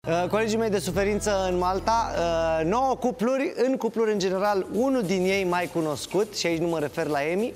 Colegii mei de suferință în Malta, 9 cupluri, în cupluri în general, unul din ei mai cunoscut, și aici nu mă refer la Emi,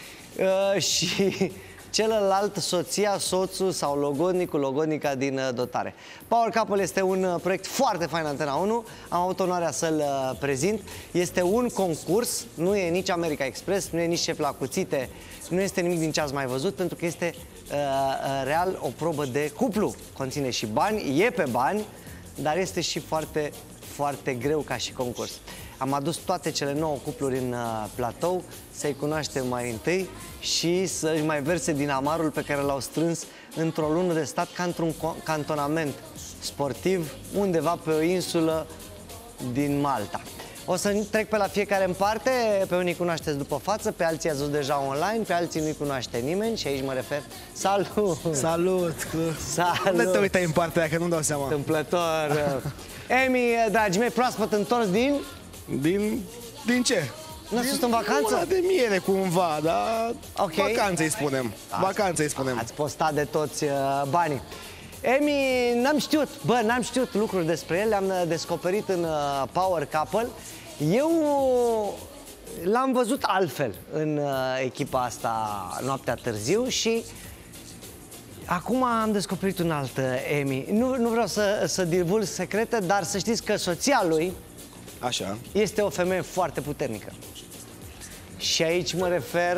și celălalt soția, soțul sau logodnicul, logodnica din dotare. Power Couple este un proiect foarte fain, Antena 1, am avut onoarea să-l prezint. Este un concurs, nu e nici America Express, nu e nici Șef la cuțite, nu este nimic din ce ați mai văzut, pentru că este real o probă de cuplu. Conține și bani, e pe bani, dar este și foarte, foarte greu ca și concurs. Am adus toate cele 9 cupluri în platou, să-i cunoaștem mai întâi și să-și mai verse din amarul pe care l-au strâns într-o lună de stat, ca într-un cantonament sportiv, undeva pe o insulă din Malta. O să trec pe la fiecare în parte, pe unii cunoașteți după față, pe alții ați văzut deja online, pe alții nu-i cunoaște nimeni și aici mă refer. Salut! Salut! Salut! Unde te uitai în partea aia, că nu-mi dau seama? Întâmplător! Emi, dragii mei, proaspăt întors din... Din ce? Nu sunt în vacanță? Luna de miere cumva, dar okay. Vacanță îi spunem. Vacanță îi spunem. Ați postat de toți banii. Emi, n-am știut lucruri despre el, le-am descoperit în Power Couple. Eu l-am văzut altfel în echipa asta noaptea târziu și acum am descoperit un alt Emi. Nu vreau să divulg secrete, dar să știți că soția lui așa este o femeie foarte puternică. Și aici mă refer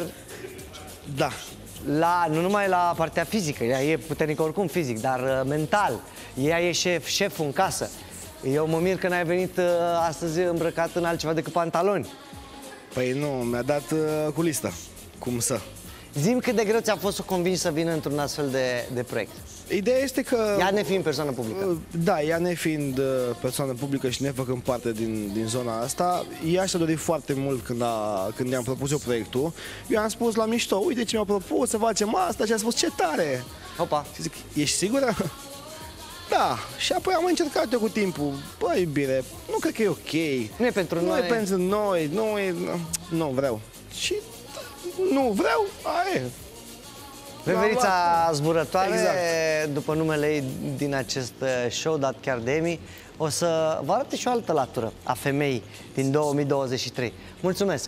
nu numai la partea fizică, ea e puternică oricum fizic, dar mental. Ea e șeful în casă. Eu mă mir că n-ai venit astăzi îmbrăcat în altceva decât pantaloni. Păi nu, mi-a dat cu lista. Cum să? Zi-mi cât de greu ți-a fost să o convingi să vină într-un astfel de proiect. Ideea este că... Ea nefiind persoană publică. Da, ea nefiind persoană publică și nefăcând parte din zona asta, ea și-a dorit foarte mult când i-am propus eu proiectul. Eu am spus la mișto, uite ce mi-au propus, să facem asta, și a spus, ce tare! Opa! Și zic, ești sigură? Da, și apoi am încercat eu cu timpul. Băi, iubire, nu cred că e ok. Nu e pentru noi. Nu e pentru noi, nu vreau. Și nu vreau, aia e. Veverița zburătoare, exact. După numele ei din acest show dat chiar de Emi, o să vă arate și o altă latură a femeii din 2023. Mulțumesc!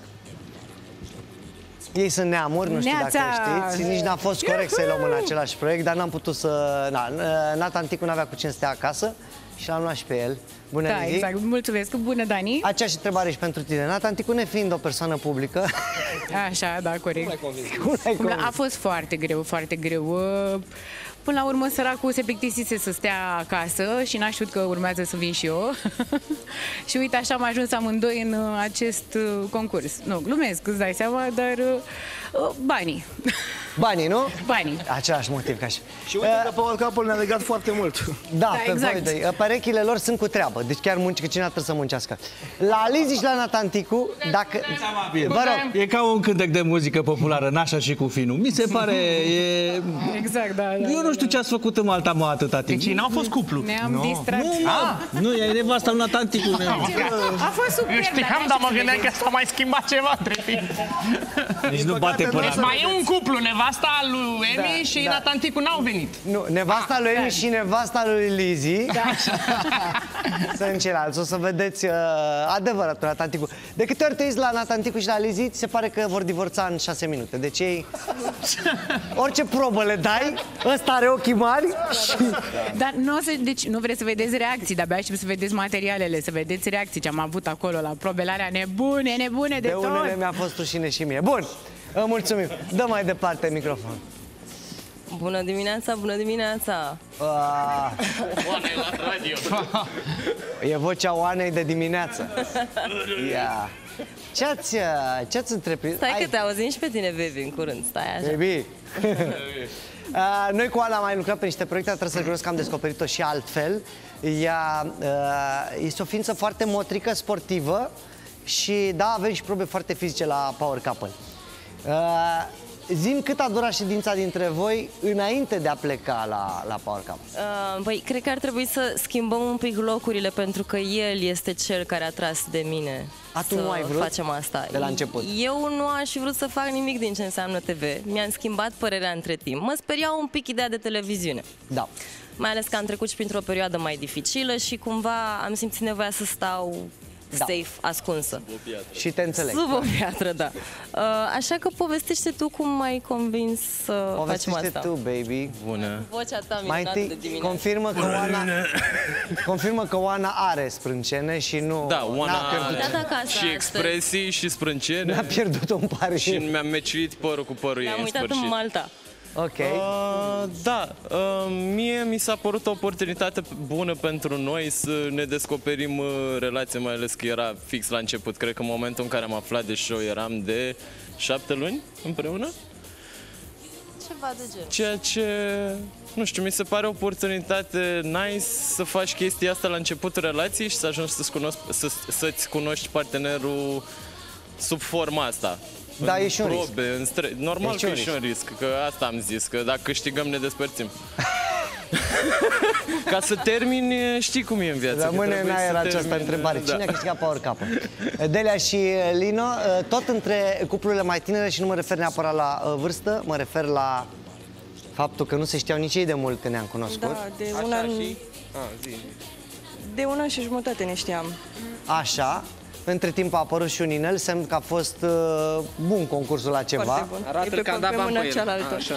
Ei sunt neamuri, nu știu dacă știți, nici n-a fost corect să-i luăm în același proiect, dar n-am putut să... Nata Anticu n-avea cu cine să stea acasă și l-am luat și pe el. Bună, da, Lizzy. exact. Mulțumesc. Bună, Dani. Aceeași întrebare și pentru tine. Nata Anticu, nefiind o persoană publică... Așa, da, corect. Cum l-ai convins? A fost foarte greu, foarte greu. Până la urmă, săracul se plictisise să stea acasă și n-a știut că urmează să vin și eu. Și uite, așa am ajuns amândoi în acest concurs. Nu, glumesc, îți dai seama, dar banii. Banii, nu? Banii. Același motiv ca și... Și uite că Power Couple ne-a legat foarte mult. Da, pe exact. Voi doi. Perechile lor sunt cu treabă, deci chiar munci, cine trebuie să muncească. La Lizzy și la Nata Anticu, dacă... Vă rog. E ca un cântec de muzică populară, Nașa și cu Finu. Mi se pare... Exact, da. Eu nu știu ce ați făcut în Malta, mă, atâta timp. Deci n-au fost cuplu. Ne-am distrat. Nu, e nevasta lui Nata Anticu. A fost super. Eu știam, dar mă gândeam că s-a mai schimbat ceva între timp. Nici nu bate până. Mai e un cuplu, nevasta lui Emi și Nata Anticu n-au venit. Nu, nevasta lui Emi și nevasta lui Lizzy sunt ceilalți. O să vedeți adevărat Nata Anticu. De câte ori te uiți la Nata Anticu și la Lizzy, ți se pare că vor divorța în 6 minute. Deci ei, orice probă le dai, ăsta are ochii mari și... Dar deci nu vreți să vedeți reacții, de-abia aștept să vedeți materialele, să vedeți reacții ce am avut acolo la probele alea nebune de tot. De unele mi-a fost rușine și mie. Bun, mulțumim. Dă mai departe microfon. Bună dimineața, bună dimineața! Oana e la radio. E vocea Oanei de dimineață. Yeah. Ce-ați întreprins? Stai că te auzim și pe tine, Baby, în curând. Stai așa. Baby! Noi cu Oana am mai lucrat pe niște proiecte, trebuie să recunosc că am descoperit-o și altfel. Ea este o ființă foarte motrică, sportivă și da, avem și probe foarte fizice la Power Couple. zi-mi cât a durat ședința dintre voi înainte de a pleca la Power Cup. Păi, cred că ar trebui să schimbăm un pic locurile, pentru că el este cel care a tras de mine Tu nu ai vrut facem asta. de la început? Eu nu aș fi vrut să fac nimic din ce înseamnă TV. Mi-am schimbat părerea între timp. Mă speria un pic ideea de televiziune. Da. Mai ales că am trecut și printr-o perioadă mai dificilă și cumva am simțit nevoia să stau safe, ascunsă. Și te înțeleg. Sub o piatră, da. Așa că povestește tu cum m-ai convins să facem Povestește asta. tu, baby. Bună. Vocea ta Mai minunată de întâi, dimineață. confirmă că Oana are sprâncene și nu... Da, Oana n-a pierdut, Dat acasă și astăzi. expresii și n-a sprâncene. pierdut un pariu. Și mi-am meciuit părul cu părul ei Ne-am în uitat sfârșit. în Malta. Ok. Da, mie mi s-a părut o oportunitate bună pentru noi să ne descoperim relația, mai ales că era fix la început. Cred că în momentul în care am aflat de show eram de 7 luni împreună. Ceva de genul. Ceea ce, nu știu, mi se pare o oportunitate nice să faci chestia asta la începutul relației și să ajungi să-ți cunoști partenerul sub forma asta. Da, În e și un risc. probe, normal E și că un e și un risc, că asta am zis, că dacă câștigăm ne despărțim. Ca să termini, știi cum e în viață. că Rămâne în trebuie aer să această termini, întrebare. da. Cine a câștigat Power Cup? Delia și Lino, tot între cuplurile mai tinere, și nu mă refer neapărat la vârstă, mă refer la faptul că nu se știau nici ei de mult când ne-am cunoscut. Da, de un an și jumătate ne știam. Așa. Între timp a apărut și un inel, semn că a fost bun concursul la ceva. Foarte bun. Arată E că a dat pe bani mâna pe el. cealaltă. Așa.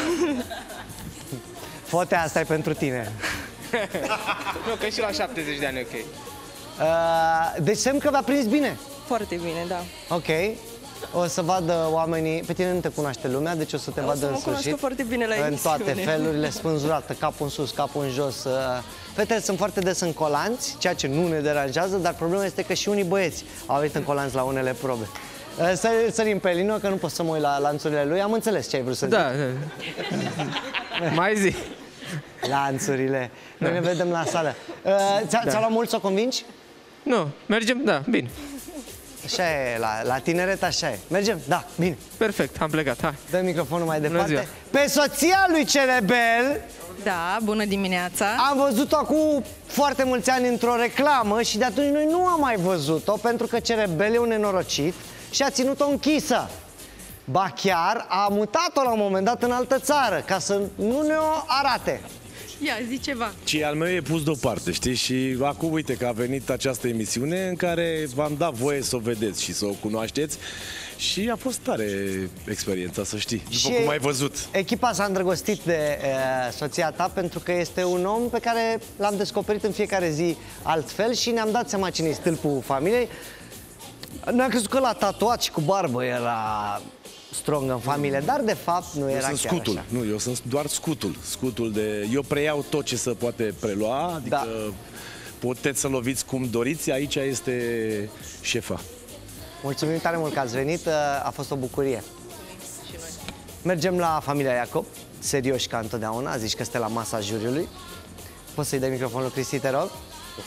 Fotea asta e pentru tine. Nu, că și la 70 de ani e ok. Deci semn că v-a prins bine. Foarte bine, da. Ok. O să vadă oamenii, pe tine nu te cunoaște lumea, deci o să te O vadă să în mă sfârșit. cunoască foarte bine la în emisiune. toate felurile, spânzurată, capul în sus, capul în jos. Fetele sunt foarte des în colanți, ceea ce nu ne deranjează, dar problema este că și unii băieți au venit în colanți la unele probe. Sărim pe Lino, că nu pot să mă uit la lanțurile lui. Am înțeles ce ai vrut să zici. Da. Mai zi. Lanțurile. Noi ne vedem la sală. Ți-a luat mult să o convingi? Nu, mergem? Da, bine. Așa e, la tineret așa e. Mergem? Da, bine. Perfect, am plecat, hai. Dă microfonul mai Bună departe. ziua. Pe soția lui Cerebel Da, bună dimineața. am văzut-o acum foarte mulți ani într-o reclamă și de atunci noi nu am mai văzut-o pentru că Cerebel e un nenorocit și a ținut-o închisă. Ba chiar a mutat-o la un moment dat în altă țară ca să nu ne o arate. Ia, zi ceva. Și al meu e pus deoparte, știi? Și acum uite că a venit această emisiune în care v-am dat voie să o vedeți și să o cunoașteți. Și a fost tare experiența, să știi, după cum ai văzut. Echipa s-a îndrăgostit de soția ta pentru că este un om pe care l-am descoperit în fiecare zi altfel și ne-am dat seama cine e stâlpul familiei. Ne-am crezut că l-a tatuat și cu barbă era strong în familie, dar de fapt nu era Eu sunt chiar scutul, așa. nu, eu sunt doar scutul de... Eu preiau tot ce se poate prelua, adică puteți să loviți cum doriți, aici este șefa. Mulțumim tare mult că ați venit, a fost o bucurie. Mergem la familia Iacob, serioși ca întotdeauna, zici că este la masa juriului. Poți să-i dai microfonul lui Cristi, te rog?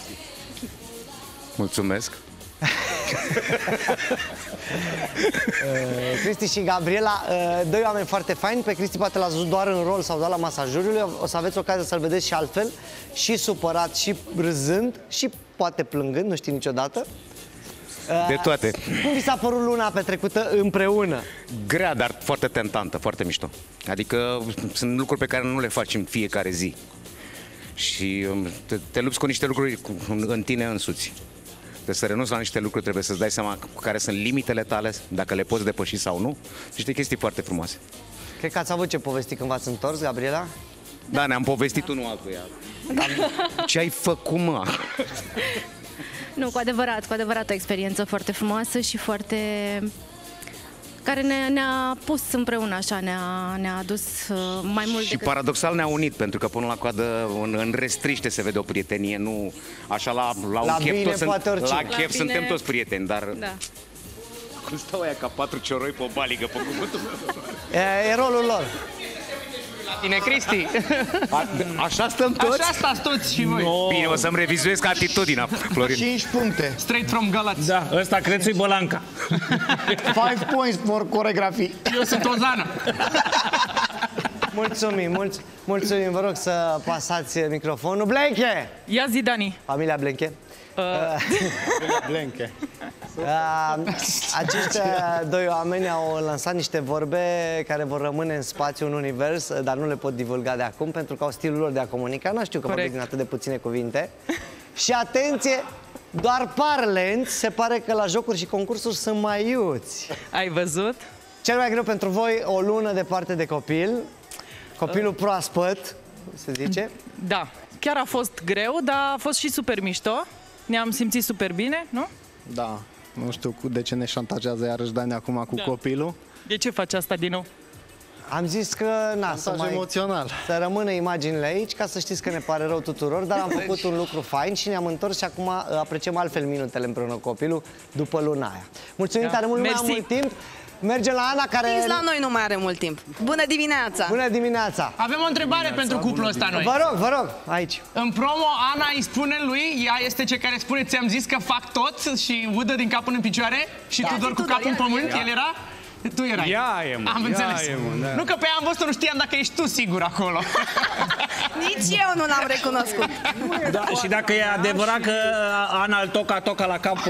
Mulțumesc. Cristi și Gabriela, doi oameni foarte faini. Pe Cristi poate l-ați văzut doar în rol sau doar la masa juriului. O să aveți ocazia să-l vedeți și altfel, și supărat, și râzând, și poate plângând, nu știi niciodată. De toate. Cum vi s-a părut luna petrecută împreună? Grea, dar foarte tentantă, foarte mișto. Adică sunt lucruri pe care nu le faci în fiecare zi. Și te lupți cu niște lucruri în tine însuți. Trebuie să renunți la niște lucruri, trebuie să-ți dai seama care sunt limitele tale, dacă le poți depăși sau nu. Niște chestii foarte frumoase. Cred că ați avut ce povesti când v-ați întors, Gabriela? Da, ne-am povestit unul altuia. Ce ai făcut, mă? Nu, cu adevărat o experiență foarte frumoasă și foarte... care ne-a pus împreună așa, ne-a adus mai mult Și decât... paradoxal ne-a unit, pentru că până la coadă în restriște se vede o prietenie, nu așa la un chef bine toți poate oricine. la La chef bine- suntem toți prieteni, dar Da. cum stau aia ca 4 cioroi pe o baligă pe cuvântul meu? E rolul lor. Tine, Cristi. Așa stăm toți? Așa stați toți și voi. No. Bine, o să-mi revizuiesc atitudinea, Florin. 5 puncte. Straight from Galați. Da, ăsta cred că-i Bălanca. 5 points for coregrafii. Eu sunt Ozana. Mulțumim, vă rog să pasați microfonul. Blenche! Ia zi, Dani. Familia Blenche. Blenche. Acești doi oameni au lansat niște vorbe care vor rămâne în spațiu, în univers, dar nu le pot divulga de acum pentru că au stilul lor de a comunica. Nu știu că vorbesc din atât de puține cuvinte. Și atenție, doar par lenți, se pare că la jocuri și concursuri sunt mai iuți. Ai văzut? Cel mai greu pentru voi, o lună departe de copil, copilul proaspăt, se zice. Da, chiar a fost greu, dar a fost și super mișto. Ne-am simțit super bine, nu? Da, nu știu de ce ne șantajează iarăși Dani acum cu copilul. De ce faci asta din nou? Am zis că emoțional. Să rămână imaginile aici, ca să știți că ne pare rău tuturor, dar am făcut un lucru fain și ne-am întors și acum apreciem altfel minutele împreună cu copilul după luna aia. Mulțumim tare mult, nu mai am mult timp. Mergem la Ana, care... Nici la noi nu mai are mult timp. Bună dimineața! Bună dimineața! Avem o întrebare pentru cuplul ăsta noi. Vă rog, aici. În promo, Ana îi spune lui, ea este cea care spune, ți-am zis că fac tot și udă din cap până în picioare și tu doar cu capul în pământ, el era? Tu erai. Am înțeles. Nu că pe ea am văzut, nu știam dacă ești tu sigur acolo. Nici eu nu l-am recunoscut. Da, și dacă e adevărat că Ana îl toca la cap...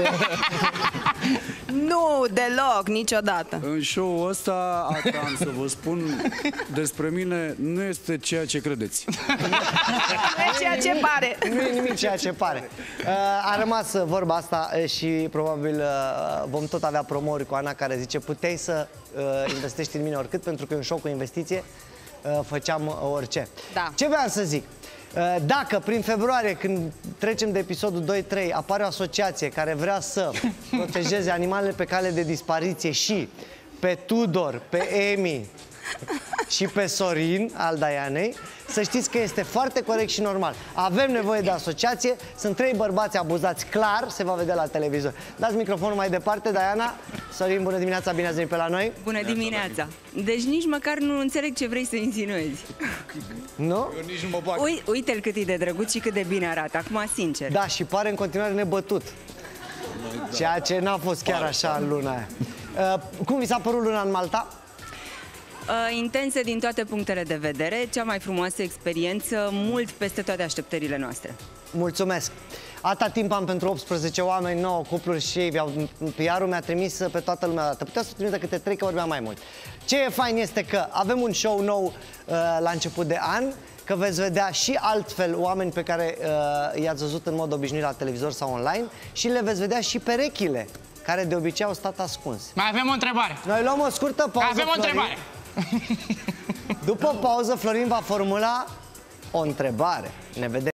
Nu, deloc, niciodată. În show-ul ăsta, am să vă spun, despre mine nu este ceea ce credeți. Nu e ceea ce pare. Nu e nimic ceea ce pare. A rămas vorba asta și probabil vom tot avea promouri cu Ana care zice puteai să investești în mine oricât, pentru că e un show cu investiție, făceam orice. Da. Ce vreau să zic? Dacă prin februarie, când trecem de episodul 2-3, apare o asociație care vrea să protejeze animalele pe cale de dispariție și pe Tudor, pe Emi și pe Sorin al Dianei, să știți că este foarte corect și normal. Avem nevoie de asociație, sunt 3 bărbați abuzați, clar, se va vedea la televizor. Dați microfonul mai departe, Diana. Sorin, bună dimineața, bine ați venit pe la noi. Bună dimineața. Deci nici măcar nu înțeleg ce vrei să insinuezi. Nu? Eu nici nu mă bag. Uite-l cât e de drăguț și cât de bine arată, acum sincer. Da, și pare în continuare nebătut. Ceea ce n-a fost chiar așa în luna aia. Cum vi s-a părut luna în Malta? Intense din toate punctele de vedere, cea mai frumoasă experiență, mult peste toate așteptările noastre. Mulțumesc! Atâta timp am pentru 18 oameni, 9 cupluri și ei, PR-ul mi-a trimis pe toată lumea dată. Putea să trimită câte 3, că vorbeam mai mult. Ce e fain este că avem un show nou la început de an, că veți vedea și altfel oameni pe care i-ați văzut în mod obișnuit la televizor sau online și le veți vedea și perechile, care de obicei au stat ascunse. Mai avem o întrebare. Noi luăm o scurtă pauză, avem o întrebare. După pauză, Florin va formula o întrebare. Ne vedem.